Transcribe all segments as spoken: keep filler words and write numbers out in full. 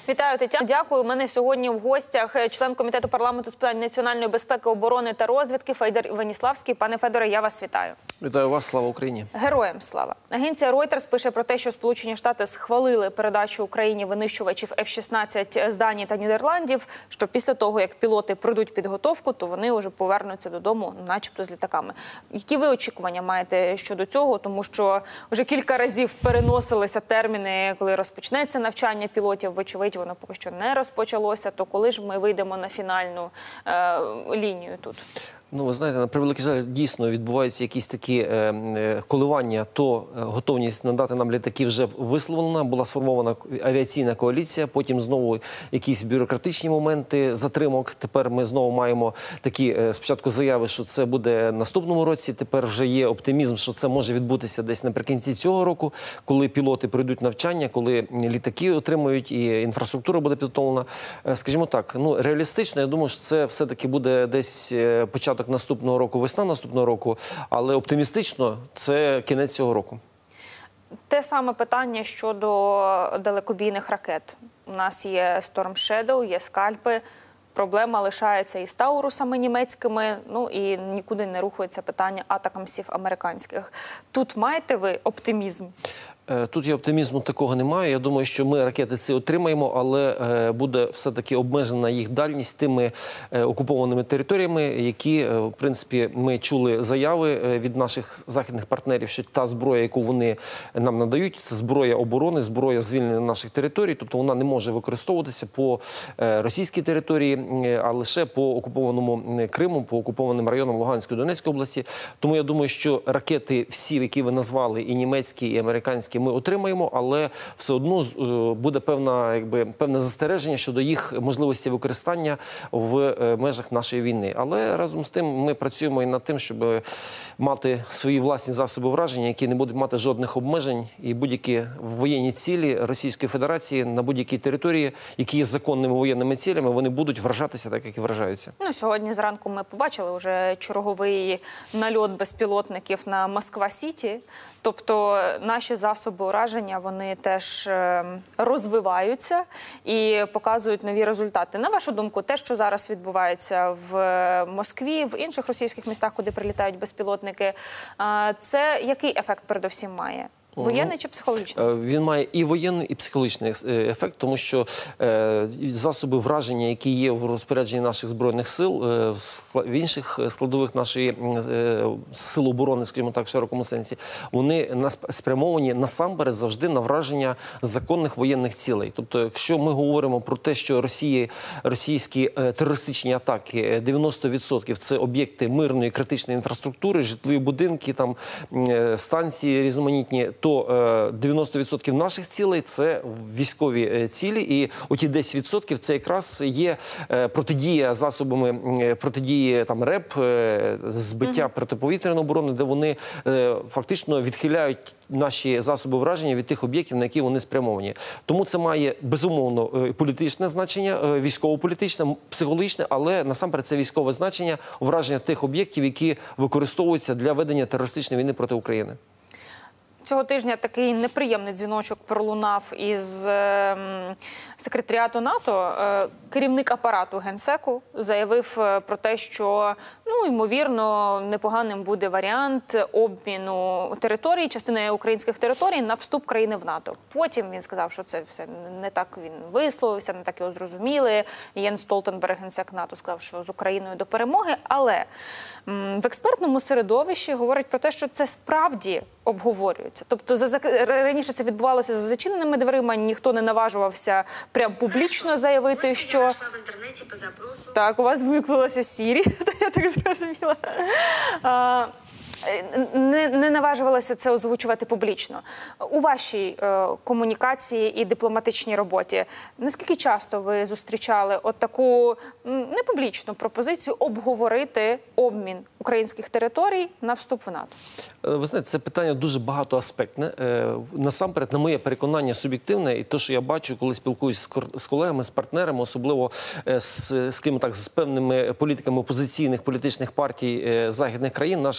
Вітаю, Тетяна. Дякую. У мене сьогодні в гостях член Комітету парламенту з питань національної безпеки, оборони та розвідки Федір Іваніславський. Пане Федоре, я вас вітаю. Вітаю вас. Слава Україні. Героям слава. Агенція Reuters пише про те, що Сполучені Штати схвалили передачу Україні винищувачів еф шістнадцять з Данії та Нідерландів, що після того, як пілоти пройдуть підготовку, то вони вже повернуться додому, начебто з літаками. Які ви очікування маєте щодо цього? Тому що вже кілька разів переносилися терміни, коли розпочнеться навчання пілотів. Вочевидь, воно поки що не розпочалося. То коли ж ми вийдемо на фінальну е, лінію тут? Ну, ви знаєте, на превеликий жаль, дійсно відбуваються якісь такі е, коливання, то готовність надати нам літаки вже висловлена, була сформована авіаційна коаліція, потім знову якісь бюрократичні моменти затримок. Тепер ми знову маємо такі е, спочатку заяви, що це буде наступному році, тепер вже є оптимізм, що це може відбутися десь наприкінці цього року, коли пілоти пройдуть навчання, коли літаки отримують і інфраструктура буде підготовлена. Е, скажімо так, ну, реалістично, я думаю, що це все-таки буде десь е, початок наступного року, весна наступного року, але оптимістично це кінець цього року. Те саме питання щодо далекобійних ракет. У нас є Storm Shadow, є скальпи. Проблема лишається і з Таурусами німецькими, ну і нікуди не рухається питання атакамсів американських. Тут маєте ви оптимізм? Тут я оптимізму такого немає. Я думаю, що ми ракети ці отримаємо, але буде все-таки обмежена їх дальність тими окупованими територіями, які, в принципі, ми чули заяви від наших західних партнерів, що та зброя, яку вони нам надають, це зброя оборони, зброя звільнення наших територій, тобто вона не може використовуватися по російській території, а лише по окупованому Криму, по окупованим районам Луганської, Донецької області. Тому я думаю, що ракети всі, які ви назвали, і німецькі, і американські, ми отримаємо, але все одно буде певна, якби, певне застереження щодо їх можливості використання в межах нашої війни. Але разом з тим ми працюємо і над тим, щоб мати свої власні засоби враження, які не будуть мати жодних обмежень, і будь-які воєнні цілі Російської Федерації на будь-якій території, які є законними воєнними цілями, вони будуть вражатися так, як і вражаються. Ну, сьогодні зранку ми побачили вже черговий нальот безпілотників на Москва-Сіті. Тобто наші засоби ураження, вони теж розвиваються і показують нові результати. На вашу думку, те, що зараз відбувається в Москві, в інших російських містах, куди прилітають безпілотники, це який ефект передовсім має? Воєнний чи психологічний? Він має і воєнний, і психологічний ефект, тому що е, засоби враження, які є в розпорядженні наших Збройних сил, е, в інших складових нашої е, сил оборони, скажімо так, в широкому сенсі, вони спрямовані насамперед завжди на враження законних воєнних цілей. Тобто, якщо ми говоримо про те, що Росії, російські е, терористичні атаки, дев'яносто відсотків це об'єкти мирної критичної інфраструктури, житлові будинки, там, е, станції різноманітні, то дев'яносто відсотків наших цілей – це військові цілі, і оті десять відсотків – це якраз є протидія засобами, протидії там РЕП, збиття mm-hmm. протиповітряної оборони, де вони фактично відхиляють наші засоби враження від тих об'єктів, на які вони спрямовані. Тому це має, безумовно, політичне значення, військово-політичне, психологічне, але насамперед це військове значення враження тих об'єктів, які використовуються для ведення терористичної війни проти України. Цього тижня такий неприємний дзвіночок пролунав із е, секретаріату НАТО. Е, керівник апарату Генсеку заявив про те, що, ну, ймовірно, непоганим буде варіант обміну територій, частини українських територій на вступ країни в НАТО. Потім він сказав, що це все не так він висловився, не так його зрозуміли. Єнс Столтенберг, генсек НАТО, сказав, що з Україною до перемоги. Але м, в експертному середовищі говорять про те, що це справді обговорюється. Тобто за, раніше це відбувалося за зачиненими дверима, ніхто не наважувався прям публічно заявити, що... в інтернеті по запросу. Так, у вас вмикнулася Сірі, я так зрозуміла. А, не, не наважувалася це озвучувати публічно. У вашій е, комунікації і дипломатичній роботі, наскільки часто ви зустрічали от таку непублічну пропозицію обговорити обмін українських територій на вступ в НАТО? Ви знаєте, це питання дуже багатоаспектне. Насамперед, на моє переконання суб'єктивне, і те, що я бачу, коли спілкуюся з колегами, з партнерами, особливо з, скажімо так, з певними політиками опозиційних політичних партій західних країн, наших партнерів,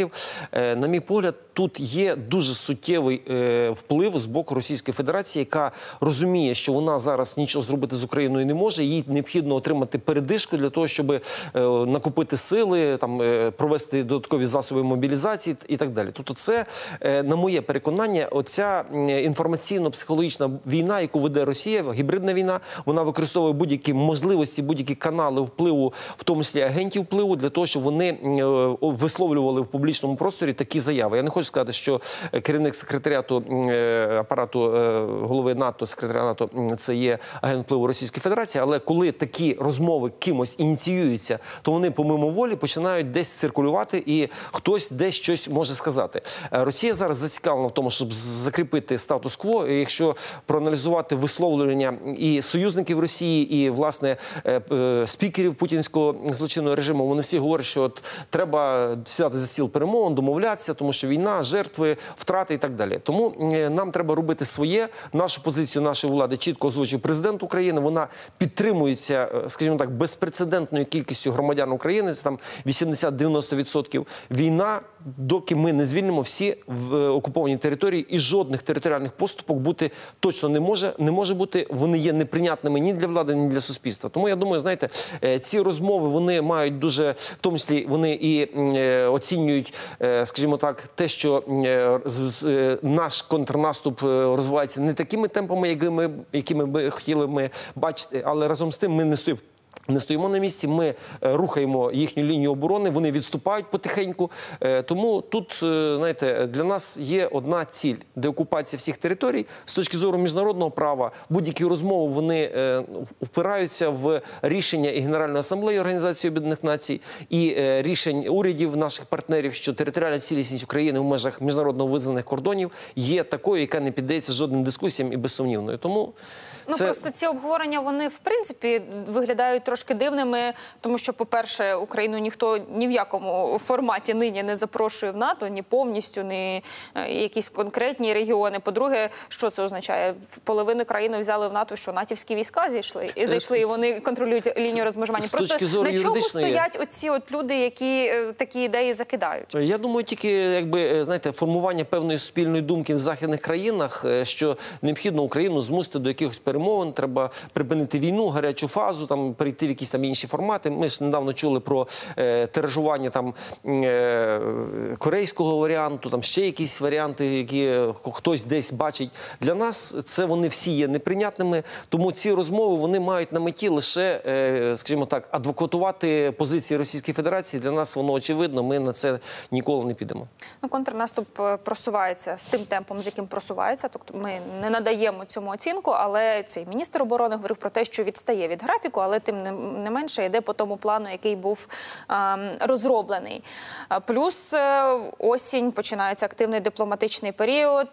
партнерів. Е, на мій погляд, тут є дуже суттєвий е, вплив з боку Російської Федерації, яка розуміє, що вона зараз нічого зробити з Україною не може, їй необхідно отримати передишку для того, щоб е, накопити сили, там, е, провести додаткові засоби мобілізації і так далі. Тобто це, е, на моє переконання, оця інформаційно-психологічна війна, яку веде Росія, гібридна війна, вона використовує будь-які можливості, будь-які канали впливу, в тому числі агентів впливу, для того, щоб вони е, висловлювали в публічному просторі такі заяви. Я не хочу сказати, що керівник секретаріату е, апарату е, голови НАТО, секретаря НАТО, це є агент впливу Російської Федерації, але коли такі розмови кимось ініціюються, то вони помимо волі починають десь циркулювати і хтось десь щось може сказати. Росія зараз зацікавлена в тому, щоб закріпити статус-кво. І якщо проаналізувати висловлювання і союзників Росії, і, власне, спікерів путінського злочинного режиму, вони всі говорять, що от треба сідати за стіл перемовин, домовлятися, тому що війна, жертви, втрати і так далі. Тому нам треба робити своє. Нашу позицію нашої влади чітко озвучив президент України. Вона підтримується, скажімо так, безпрецедентною кількістю громадян України. Це там вісімдесят-дев'яносто відсотків. Війна, доки ми не звільнимо всі в окупованій території, і жодних територіальних поступок бути точно не може, не може бути. Вони є неприйнятними ні для влади, ні для суспільства. Тому я думаю, знаєте, ці розмови, вони мають дуже, в тому числі, вони і е, оцінюють, е, скажімо так, те, що е, е, наш контрнаступ розвивається не такими темпами, якими, якими би хотіли ми бачити, але разом з тим ми не стоїмо. Не стоїмо на місці, ми рухаємо їхню лінію оборони, вони відступають потихеньку. Тому тут, знаєте, для нас є одна ціль – деокупація всіх територій. З точки зору міжнародного права, будь-які розмови, вони впираються в рішення і Генеральної асамблеї Організації Об'єднаних Націй, і рішень урядів наших партнерів, що територіальна цілісність України в межах міжнародно визнаних кордонів є такою, яка не піддається жодним дискусіям і безсумнівною. Тому Ну, це... просто ці обговорення, вони, в принципі, виглядають трошки дивними, тому що, по-перше, Україну ніхто ні в якому форматі нині не запрошує в НАТО, ні повністю, ні якісь конкретні регіони. По-друге, що це означає? Половину країни взяли в НАТО, що натівські війська зійшли, і зайшли, і вони контролюють лінію розмежування. Просто на чому стоять оці от люди, які такі ідеї закидають? Я думаю, тільки, якби, знаєте, формування певної суспільної думки в західних країнах, що необхідно Україну змусити до якихось перемовин, треба припинити війну, гарячу фазу, там перейти в якісь там інші формати. Ми ж недавно чули про е, тиражування там е, корейського варіанту, там ще якісь варіанти, які хтось десь бачить. Для нас це вони всі є неприйнятними, тому ці розмови, вони мають на меті лише, е, скажімо так, адвокатувати позиції Російської Федерації. Для нас воно очевидно, ми на це ніколи не підемо. Ну, контрнаступ просувається з тим темпом, з яким просувається, тобто ми не надаємо цьому оцінку, але цей міністр оборони говорив про те, що відстає від графіку, але тим не, не менше йде по тому плану, який був а, розроблений. Плюс осінь, починається активний дипломатичний період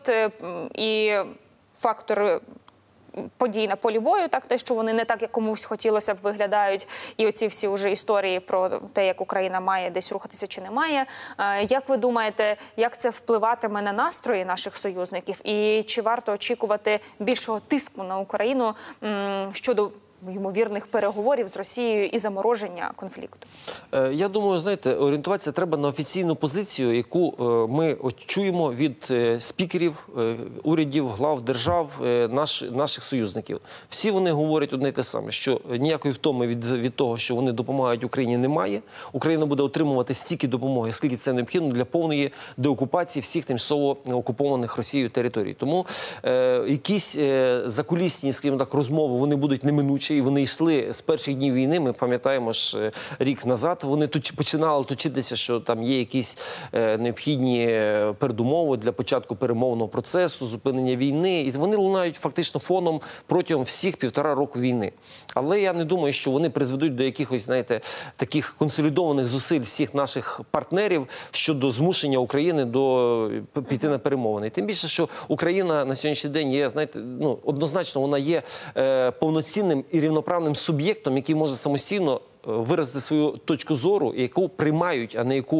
і фактор подій на полі бою, так, те, що вони не так, як комусь хотілося б, виглядають, і оці всі вже історії про те, як Україна має десь рухатися чи не має. Як ви думаєте, як це впливатиме на настрої наших союзників? І чи варто очікувати більшого тиску на Україну щодо ймовірних переговорів з Росією і замороження конфлікту? Я думаю, знаєте, орієнтуватися треба на офіційну позицію, яку ми чуємо від спікерів, урядів, глав держав, наш, наших союзників. Всі вони говорять одне й те саме, що ніякої втоми від, від того, що вони допомагають Україні, немає. Україна буде отримувати стільки допомоги, скільки це необхідно для повної деокупації всіх тимчасово окупованих Росією територій. Тому е, якісь е, закулісні, скажімо так, розмови, вони будуть неминучі. І вони йшли з перших днів війни, ми пам'ятаємо ж рік назад, вони точ, починали точитися, що там є якісь е, необхідні передумови для початку перемовного процесу, зупинення війни. І вони лунають фактично фоном протягом всіх півтора року війни. Але я не думаю, що вони призведуть до якихось, знаєте, таких консолідованих зусиль всіх наших партнерів щодо змушення України до піти на перемовини. І тим більше, що Україна на сьогоднішній день є, знаєте, ну, однозначно вона є е, повноцінним і рівноправним суб'єктом, який може самостійно виразити свою точку зору, яку приймають, а не яку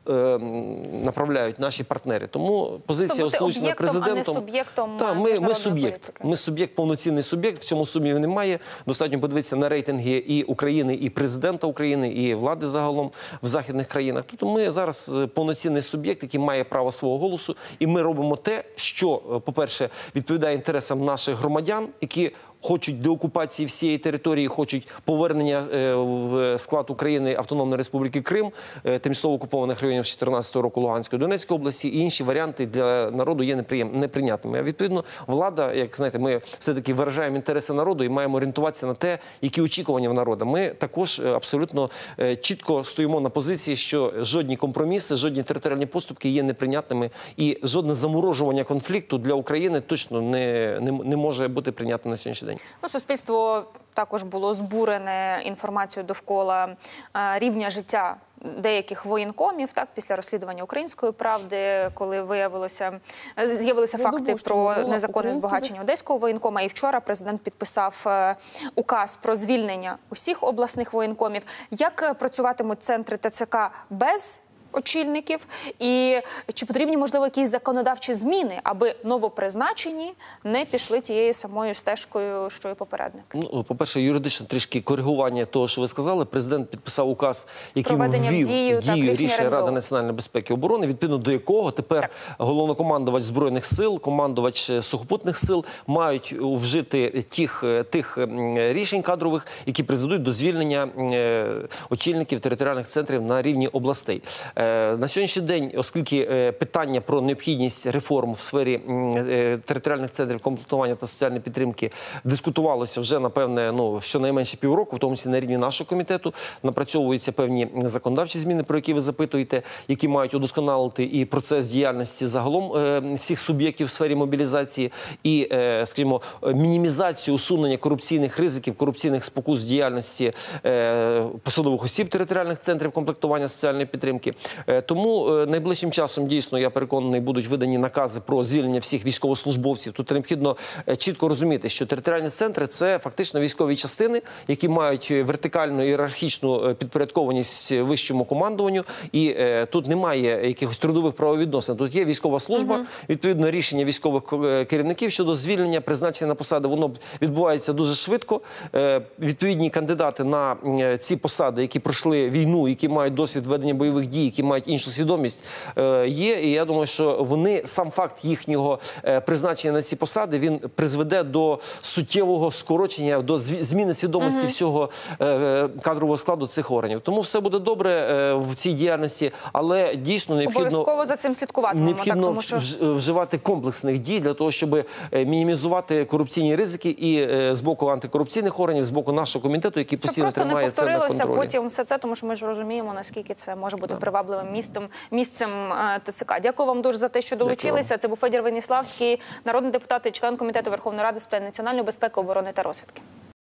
е, направляють наші партнери. Тому позиція Тобто озвучена об'єктом, а не президентом. суб'єктом Та, ми, ми міжнародної суб'єкт. політики. Ми суб'єкт, повноцінний суб'єкт, в цьому сумнівів немає. Достатньо подивитися на рейтинги і України, і президента України, і влади загалом в західних країнах. Тобто ми зараз повноцінний суб'єкт, який має право свого голосу, і ми робимо те, що, по-перше, відповідає інтересам наших громадян, які хочуть деокупації всієї території, хочуть повернення е, в склад України Автономної Республіки Крим, е, тимчасово окупованих районів з чотирнадцятого року Луганської, Донецької області, і інші варіанти для народу є неприєм- неприйнятними. А відповідно, влада, як знаєте, ми все-таки виражаємо інтереси народу і маємо орієнтуватися на те, які очікування в народу. Ми також е, абсолютно е, чітко стоїмо на позиції, що жодні компроміси, жодні територіальні поступки є неприйнятними, і жодне заморожування конфлікту для України точно не, не, не може бути прийнятним на сьогоднішній день. Ну, суспільство також було збурене інформацією довкола е, рівня життя деяких воєнкомів, так, після розслідування «Української правди», коли виявилося, з'явилися Я факти думаю, що про була незаконне українська збагачення одеського воєнкома. І вчора президент підписав е, указ про звільнення усіх обласних воєнкомів. Як е, працюватимуть центри ТЦК без очільників, і чи потрібні, можливо, якісь законодавчі зміни, аби новопризначені не пішли тією самою стежкою, що і попередник? Ну, по-перше, юридично трішки коригування того, що ви сказали. Президент підписав указ, який Проведення в ввів дію, так, дію рішення рішення Ради РНБО. національної безпеки і оборони, відповідно до якого тепер головнокомандувач Збройних сил, командувач сухопутних сил мають вжити тих, тих м, рішень кадрових, які призведуть до звільнення е, очільників територіальних центрів на рівні областей. Е, На сьогоднішній день, оскільки е, питання про необхідність реформ в сфері м, е, територіальних центрів комплектування та соціальної підтримки дискутувалося вже, напевне, ну, щонайменше півроку, в тому числі на рівні нашого комітету, напрацьовуються певні законодавчі зміни, про які ви запитуєте, які мають удосконалити і процес діяльності загалом е, всіх суб'єктів в сфері мобілізації, і, е, скажімо, мінімізацію усунення корупційних ризиків, корупційних спокус діяльності е, посадових осіб територіальних центрів комплектування соціальної підтримки. Е, Тому е, найближчим часом, дійсно, я переконаний, будуть видані накази про звільнення всіх військовослужбовців. Тут необхідно е, чітко розуміти, що територіальні центри – це фактично військові частини, які мають вертикальну ієрархічну е, підпорядкованість вищому командуванню, і е, тут немає якихось трудових правовідносин. Тут є військова служба, угу. Відповідно, рішення військових е, керівників щодо звільнення, призначення на посади, воно відбувається дуже швидко. Е, Відповідні кандидати на е, ці посади, які пройшли війну, які мають досвід ведення бойових дій, які мають іншу свідомість, е, є. І я думаю, що вони, сам факт їхнього е, призначення на ці посади, він призведе до суттєвого скорочення, до зміни свідомості угу. всього е, кадрового складу цих органів. Тому все буде добре е, в цій діяльності, але дійсно необхідно... Обов'язково за цим слідкуватимемо. Необхідно так, тому що... вживати комплексних дій для того, щоб мінімізувати корупційні ризики і е, з боку антикорупційних органів, з боку нашого комітету, який постійно тримає це на контролі. Щоб просто не повторилося потім все це, тому що ми ж розуміємо, наскільки це може бути привабливим містом, місцем ТЦК. Дякую вам дуже за те, що долучилися. Це був Федір Веніславський, народний депутат і член Комітету Верховної Ради з питань національної безпеки, оборони та розвідки.